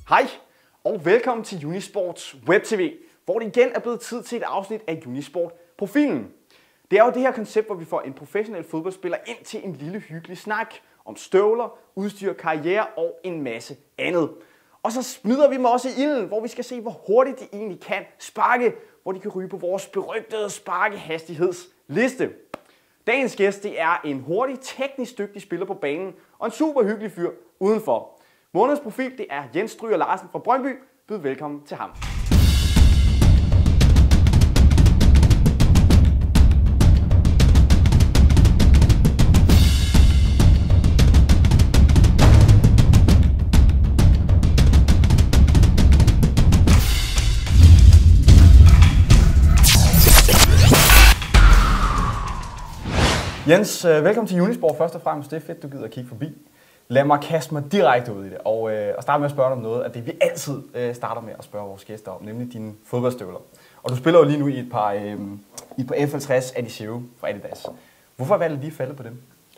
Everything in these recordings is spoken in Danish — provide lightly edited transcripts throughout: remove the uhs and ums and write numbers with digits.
Hej og velkommen til Unisports Web TV, hvor det igen er blevet tid til et afsnit af Unisport-profilen. Det er jo det her koncept, hvor vi får en professionel fodboldspiller ind til en lille hyggelig snak om støvler, udstyr, karriere og en masse andet. Og så smider vi dem også i ilden, hvor vi skal se, hvor hurtigt de egentlig kan sparke, hvor de kan ryge på vores berygtede sparkehastighedsliste. Dagens gæst det er en hurtig, teknisk dygtig spiller på banen og en super hyggelig fyr udenfor. Månedens profil det er Jens Stryger Larsen fra Brøndby. Byd velkommen til ham. Jens, velkommen til Unisport først og fremmest. Det er fedt, du gider at kigge forbi. Lad mig kaste mig direkte ud i det, og starte med at spørge dig om noget af det, vi altid starter med at spørge vores gæster om, nemlig dine fodboldstøvler. Og du spiller jo lige nu i et par F50 Adizero fra Adidas. Hvorfor valgte du lige at falde på dem?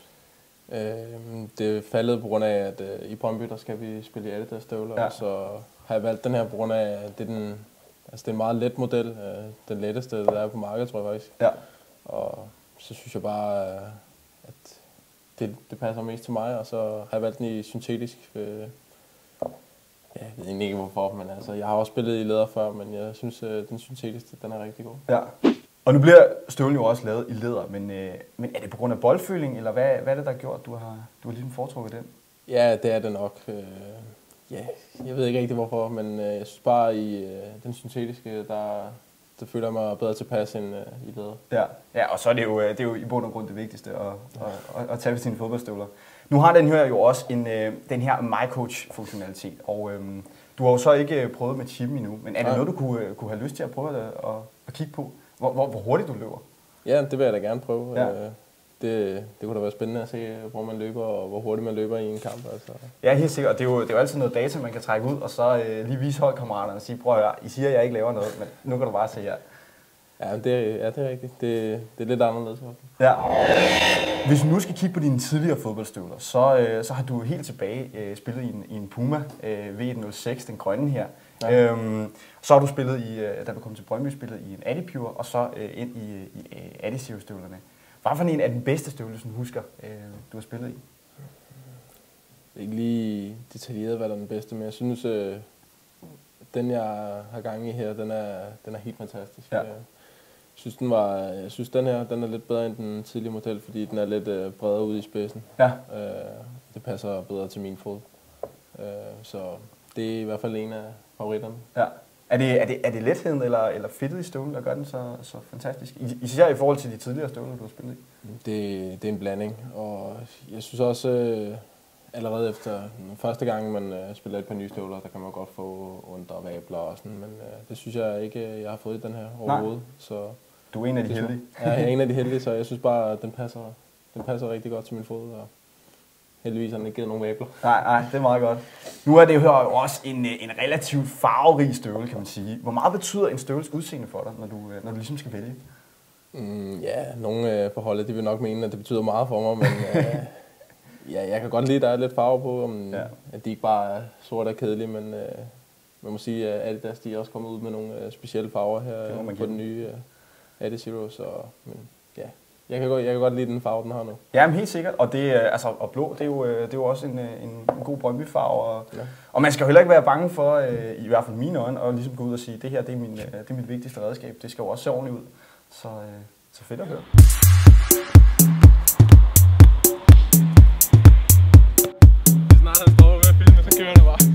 Det faldet på grund af, at i Brøndby, der skal vi spille i Adidas-støvler, ja. Og så har jeg valgt den her på grund af, at det er en meget let model. Den letteste, der er på markedet, tror jeg faktisk. Ja. Og så synes jeg bare, at det passer mest til mig, og så har jeg valgt den i syntetisk. Jeg ved ikke hvorfor, men altså, jeg har også spillet i læder før, men jeg synes, den syntetiske, den er rigtig god. Ja. Og nu bliver støvlen jo også lavet i læder, men er det på grund af boldføling, eller hvad er det, der har gjort, at du har ligesom foretrukket den? Ja, det er det nok. Jeg ved ikke rigtig hvorfor, men jeg synes bare, i den syntetiske, det føler jeg mig bedre tilpas end i læder. Ja, og så er det jo i bund og grund det vigtigste at tage ved sine fodboldstøvler. Nu har den her jo også den her MyCoach-funktionalitet, og du har jo så ikke prøvet med chippen endnu, men er det noget, du kunne have lyst til at prøve at kigge på? Hvor hurtigt du løber? Ja, det vil jeg da gerne prøve. Ja. Det kunne da være spændende at se, hvor man løber og hvor hurtigt man løber i en kamp. Altså. Ja, helt sikkert. Det er jo altid noget data, man kan trække ud, og så lige vise holdkammeraterne og sige, prøv at høre, I siger, at jeg ikke laver noget, men nu kan du bare se jer. Ja, det er rigtigt. Det er lidt anderledes. Ja. Hvis vi nu skal kigge på dine tidligere fodboldstøvler, så har du helt tilbage spillet i en Puma V106, den grønne her. Ja. Så har du spillet da du kom til Brøndby, spillet i en Adipure, og så ind i Adizero-støvlerne. Hvad for en af den bedste støvle, som du husker, du har spillet i? Ikke lige detaljeret, hvad der er den bedste, men jeg synes, den jeg har gang i her, den er helt fantastisk. Ja. Jeg synes den her, den er lidt bedre end den tidlige model, fordi den er lidt bredere ude i spidsen. Ja. Det passer bedre til min fod. Så det er i hvert fald en af favoritterne. Ja. Er det letheden eller fedtet i støvlen, der gør den så fantastisk? Især i forhold til de tidligere støvler, du har spillet i? Det er en blanding, og jeg synes også, allerede efter første gang, man spiller et par nye støvler, der kan man godt få ondt og vabler og sådan, men det synes jeg ikke, jeg har fået i den her overhovedet. Så du er en af de heldige? Ja, jeg er en af de heldige, så jeg synes bare, at den passer rigtig godt til min fod. Og heldigvis har den ikke givet nogen vabler. Nej, det er meget godt. Nu er det jo også en relativt farverig støvle, kan man sige. Hvor meget betyder en støvles udseende for dig, når du ligesom skal vælge? Ja, nogle på holdet, de vil nok mene, at det betyder meget for mig, men ja, jeg kan godt lide, at der er lidt farve på, at de ikke bare er sorte og kedelige, men man må sige, at Adidas de er også kommet ud med nogle specielle farver her på den nye Adizero, så men, ja. Jeg kan godt lide den farve, den har nu. Ja, men helt sikkert. Og og blå, det er jo også en god Brøndby-farve. Og man skal jo heller ikke være bange for, i hvert fald mine øjne, at ligesom gå ud og sige, det her det er mit vigtigste redskab. Det skal jo også se ordentligt ud. Så fedt at høre. Snart han står med at filme, så kører det bare.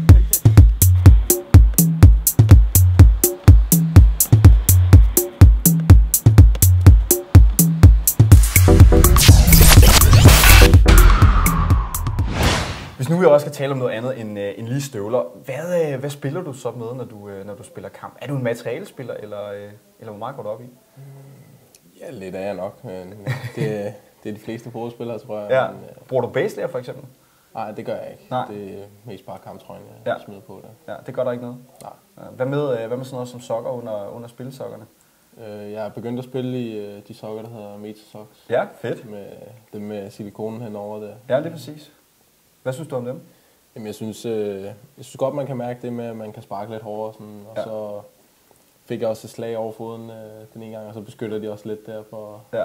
Hvis nu vi også skal tale om noget andet end lige støvler, hvad spiller du så med, når du spiller kamp? Er du en materialespiller, eller hvor meget går du op i? Ja, lidt er jeg nok. Det er de fleste fodboldspillere, tror jeg. Ja. Bruger du baselayer for eksempel? Nej, det gør jeg ikke. Nej. Det er mest bare kamptrøjen, jeg smider på det. Ja, det gør der ikke noget? Nej. Hvad med sådan noget som sokker under spillesokkerne? Jeg har begyndt at spille i de sokker, der hedder Metasocks. Ja, fedt. Med dem med silikonen henover der. Ja, det er præcis. Hvad synes du om dem? Jamen, jeg synes godt, man kan mærke det med, at man kan sparke lidt hårdere. Sådan, og så fik jeg også et slag over foden den ene gang, og så beskytter de også lidt der for... Ja.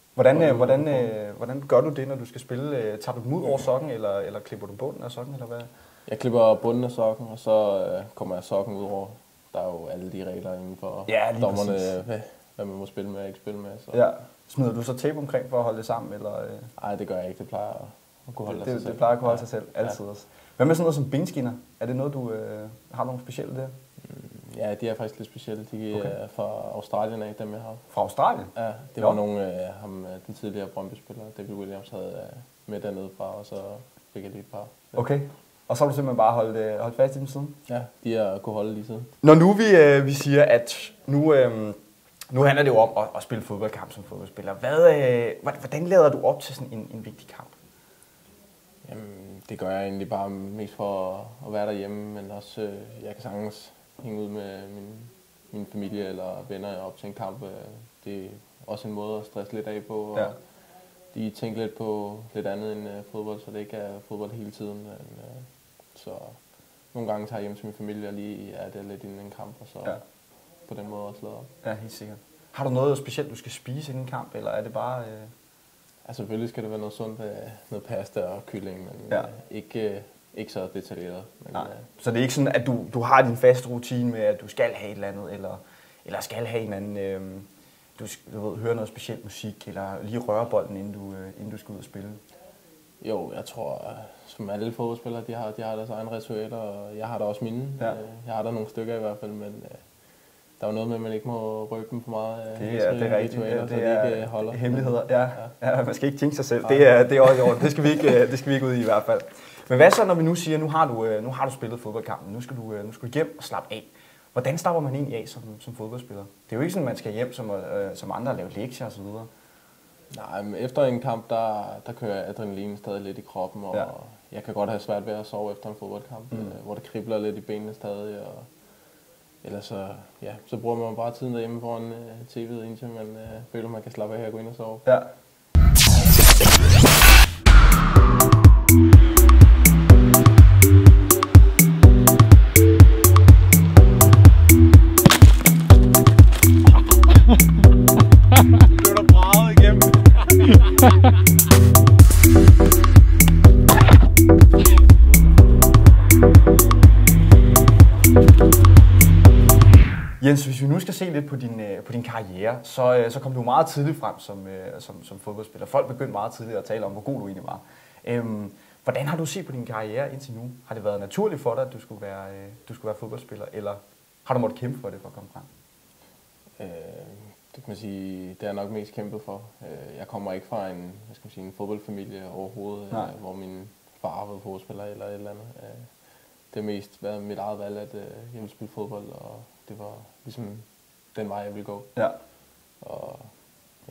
Hvordan gør du det, når du skal spille? Tager du dem ud over sokken, eller klipper du bunden af sokken, eller hvad? Jeg klipper bunden af sokken, og så kommer jeg sokken ud over. Der er jo alle de regler inden for dommerne, hvad man må spille med og ikke spille med. Så. Ja. Smider du så tape omkring for at holde det sammen? Eller? Nej, det gør jeg ikke. Det plejer at kunne holde sig selv. Det plejer at kunne holde sig selv, altid også. Hvad med sådan noget som benskinner? Er det noget, du har nogle specielle der? Ja, de er faktisk lidt specielle. De er fra Australien af, dem jeg har. Fra Australien? Ja, det var nogle af den tidligere Brøndby-spiller, David Williams, havde med dernede fra, og så fik jeg lige et par. Okay. Og så har du simpelthen bare holdt fast i dem siden? Ja, de har kunne holde lige siden. Når nu vi siger, at nu handler det jo om at spille fodboldkamp som fodboldspiller. Hvordan lader du op til sådan en vigtig kamp? Jamen, det gør jeg egentlig bare mest for at være derhjemme, men også jeg kan sagtens hænge ud med min familie eller venner op til en kamp. Det er også en måde at stresse lidt af på, og de tænker lidt på lidt andet end fodbold, så det ikke er fodbold hele tiden. Så nogle gange tager jeg hjem til min familie og lige er det lidt inden en kamp, og så på den måde også lader op. Ja, helt sikkert. Har du noget specielt, du skal spise inden en kamp, eller er det bare... Ja, selvfølgelig skal det være noget sundt, noget pasta og kylling, men ikke så detaljeret. Men, så det er ikke sådan, at du har din faste rutine med, at du skal have et eller andet, eller skal have en anden... Du ved, høre noget specielt musik, eller lige røre bolden, inden du skal ud og spille? Jo, jeg tror, som alle fodboldspillere, de har deres egne ritualer, og jeg har da også mine. Ja. Jeg har der nogle stykker i hvert fald, men der er jo noget med, at man ikke må røbe dem for meget. Det er rigtigt. Ritualer, så de ikke holder. Hemmeligheder, ja. Man skal ikke tænke sig selv. Det er også i orden. Det skal vi ikke ud i hvert fald. Men hvad så, når vi nu siger, nu har du spillet fodboldkampen, nu skal du hjem og slappe af. Hvordan starter man egentlig af som fodboldspiller? Det er jo ikke sådan, at man skal hjem som andre og lave lektier osv. Nej, men efter en kamp, der kører adrenalin stadig lidt i kroppen, og jeg kan godt have svært ved at sove efter en fodboldkamp, hvor det kribler lidt i benene stadig. Og ellers så bruger man bare tiden derhjemme foran tv'et, indtil man føler, man kan slappe af og gå ind og sove. Ja. Jens, hvis vi nu skal se lidt på din karriere, så kom du meget tidligt frem som fodboldspiller. Folk begyndte meget tidligt at tale om, hvor god du egentlig var. Hvordan har du set på din karriere indtil nu? Har det været naturligt for dig, at du skulle være fodboldspiller, eller har du måttet kæmpe for det for at komme frem? Det kan man sige, det er nok mest kæmpet for. Jeg kommer ikke fra en fodboldfamilie overhovedet, hvor min far var fodboldspiller eller et eller andet. Det har mest været mit eget valg, at jeg ville spille fodbold, og det var ligesom den vej, jeg ville gå. Ja. Og ja.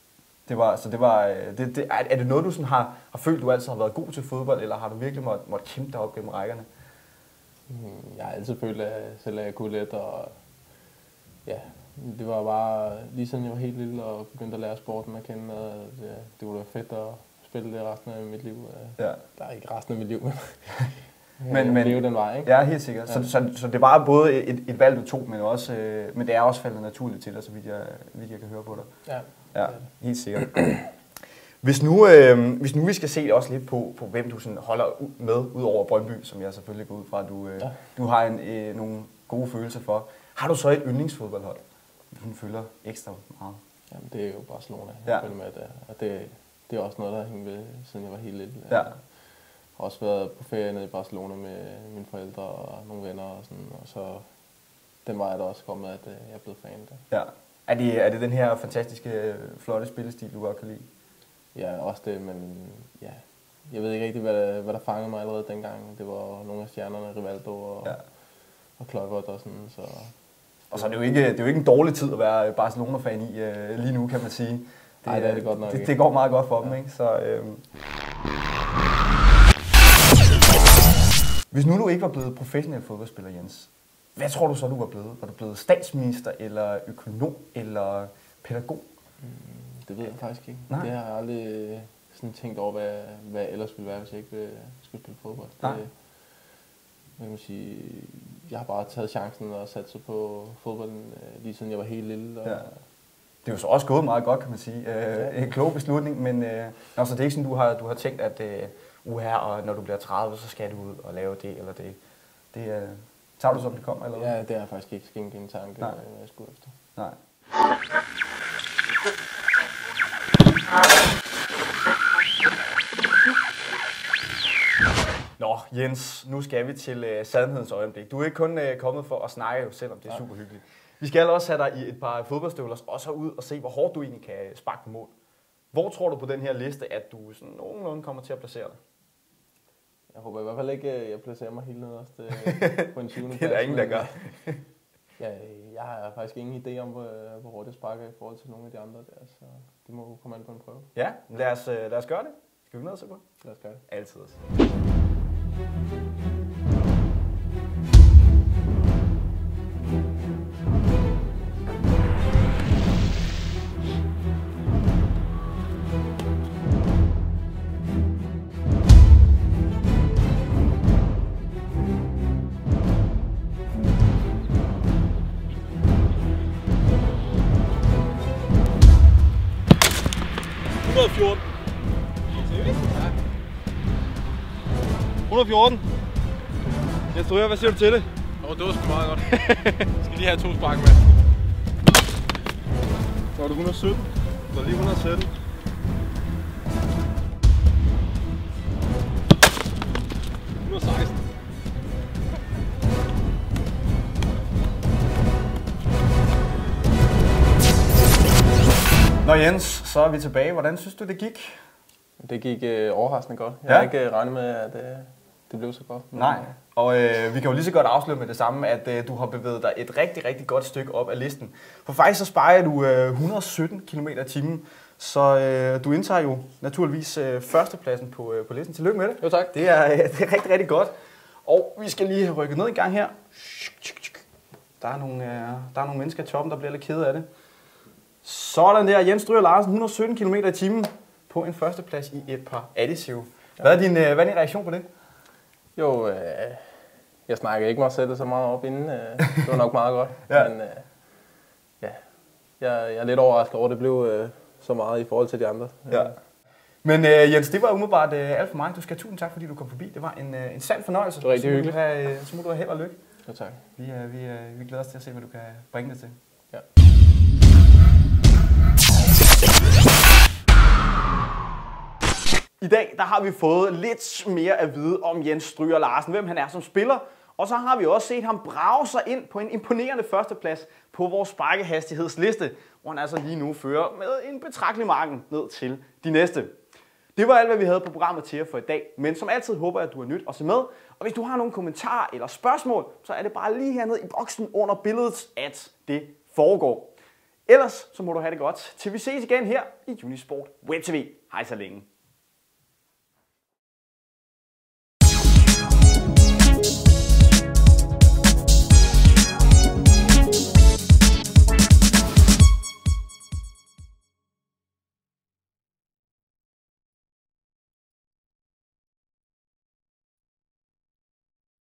Er det noget, du sådan har følt, du altid har været god til fodbold, eller har du virkelig måtte kæmpe dig op gennem rækkerne? Jeg har altid følt, at jeg kunne let, og ja, det var bare lige siden jeg var helt lille og begyndte at lære sporten at kende, og det var fedt at spille det resten af mit liv. Ja. Der er ikke resten af mit liv, men leve den vej, ikke? Ja, helt sikkert. Ja. Så det var både et valg, du tog, men det er også faldet naturligt til dig, så vidt jeg kan høre på dig. Ja, helt sikkert. Hvis nu vi skal se også lidt på hvem du sådan holder med, ud over Brøndby, som jeg selvfølgelig går ud fra, du har nogle gode følelser for. Har du så et yndlingsfodboldhold, du følger ekstra meget? Jamen, det er jo Barcelona, jeg følger med det. Og det er også noget, der har hængt ved, siden jeg var helt lille. Ja. Jeg har også været på ferie nede i Barcelona med mine forældre og nogle venner og sådan, og så den vej er der også kommet, at jeg er blevet fan der. Ja. Er det den her fantastiske, flotte spillestil, du godt kan lide? Ja, også det, men ja, jeg ved ikke rigtig, hvad der fangede mig allerede dengang. Det var nogle af stjernerne, Rivaldo og Kluivert og sådan, så... Og så er det jo ikke en dårlig tid at være Barcelona-fan i lige nu, kan man sige. Nej, det er det godt nok. Det går meget godt for dem, ikke? Så, Hvis nu du ikke var blevet professionel fodboldspiller, Jens, hvad tror du så, du var blevet? Var du blevet statsminister, eller økonom, eller pædagog? Det ved jeg faktisk ikke. Nej. Det har jeg aldrig sådan tænkt over, hvad jeg ellers ville være, hvis jeg ikke skulle spille fodbold. kan man sige, jeg har bare taget chancen og sat sig på fodbolden, lige siden jeg var helt lille. Og ja. Det er jo så også gået meget godt, kan man sige. En klog beslutning, men altså, det er ikke sådan, du har tænkt, at og når du bliver 30, så skal du ud og lave det eller det. Det tager du som det kommer, eller hvad? Ja, det er faktisk ikke en tanke, jeg skulle efter. Nej. Nå, Jens, nu skal vi til sandhedens øjeblik. Du er ikke kun kommet for at snakke, selvom det er super hyggeligt. Vi skal også have dig i et par fodboldstøvler og så ud og se, hvor hårdt du egentlig kan sparke på mål. Hvor tror du på den her liste, at du sådan nogenlunde kommer til at placere dig? Jeg håber i hvert fald ikke, at jeg placerer mig helt nederst på en 20. Det er der ingen, der gør. Jeg har faktisk ingen idé om, hvor hårdt jeg sparker i forhold til nogle af de andre der, så det må komme an på en prøve. Ja, lad os gøre det. Skal vi ned og se på? Lad os gøre det. Altid. Seriøst? Ja. 114. Jeg tror, hvad siger du til det? Det var sgu meget godt. Jeg skal lige have 2 spark med. Så er det 117. Så er lige 117. Nå Jens, så er vi tilbage. Hvordan synes du, det gik? Det gik overraskende godt. Jeg har ikke regnet med, at det blev så godt. Nej, og vi kan jo lige så godt afsløre med det samme, at du har bevæget dig et rigtig, rigtig godt stykke op af listen. For faktisk så sparker du 117 km/t, så du indtager jo naturligvis førstepladsen på listen. Tillykke med det. Jo tak. Det er rigtig, rigtig godt. Og vi skal lige have rykket ned en gang her. Der er nogle mennesker i toppen, der bliver lidt kede af det. Sådan der, Jens Stryger Larsen, 117 km/t på en førsteplads i et par additive. Hvad er din reaktion på det? Jo, jeg snakkede ikke mig selv så meget op inden. Det var nok meget godt. Ja. Men jeg er lidt overrasket over, at det blev så meget i forhold til de andre. Ja. Men Jens, det var umiddelbart alt for mig. Du skal have tusind tak, fordi du kom forbi. Det var en sand fornøjelse. Det var rigtig hyggeligt. Så må du have held og lykke. Jo, tak. Vi glæder os til at se, hvad du kan bringe det til. Ja. I dag der har vi fået lidt mere at vide om Jens Stryger Larsen, hvem han er som spiller. Og så har vi også set ham brage sig ind på en imponerende førsteplads på vores sparkehastighedsliste, hvor han altså lige nu fører med en betragtelig marken ned til de næste. Det var alt, hvad vi havde på programmet til jer for i dag, men som altid håber jeg, at du har nyt at se med. Og hvis du har nogle kommentarer eller spørgsmål, så er det bare lige hernede i boksen under billedet, at det foregår. Ellers så må du have det godt, til vi ses igen her i Unisport Web TV. Hej så længe.